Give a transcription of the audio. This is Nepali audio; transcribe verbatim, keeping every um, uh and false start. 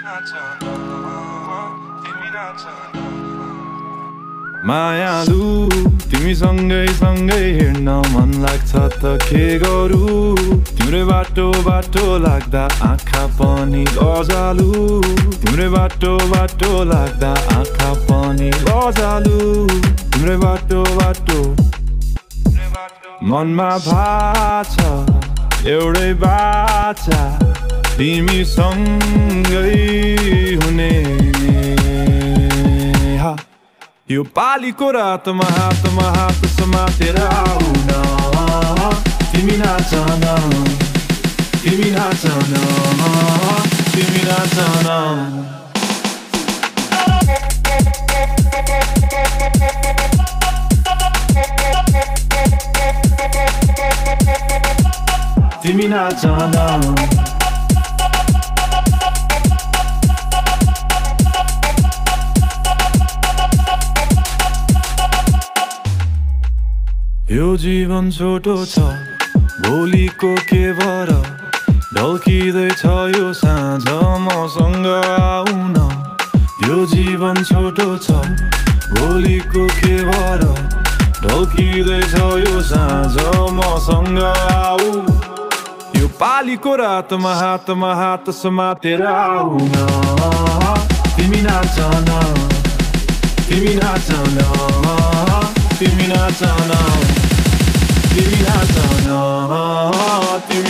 मायालु तिमी सँगै सँगै हिँड्न मन लाग्छ त के गरौँ तिम्रै बाटो बाटो लाग्दा आँखा पनि लजालु तिम्रै बाटो बाटो लाग्दा आँखा पनि लजालु तिम्रै बाटो बाटो मनमा भाषा एउटै बाचा तिमी सँगै हुने यो पालीको रातमा हातमा हात समातेर आउन तिमी नाच न तिमी नाच न तिमी नाच न तिमी नाच न यो जीवन छोटो छ भोलिको के भर ढल्किँदैछ यो साँझ मसँग आउन यो जीवन छोटो छ भोलिको के भर ढल्किँदैछ यो साँझ मसँग आऊ यो पालीको रातमा हातमा हात समातेर आउन तिमी नाच न तिमी नाच न तिमी नाच न तिमी नाच न तिमी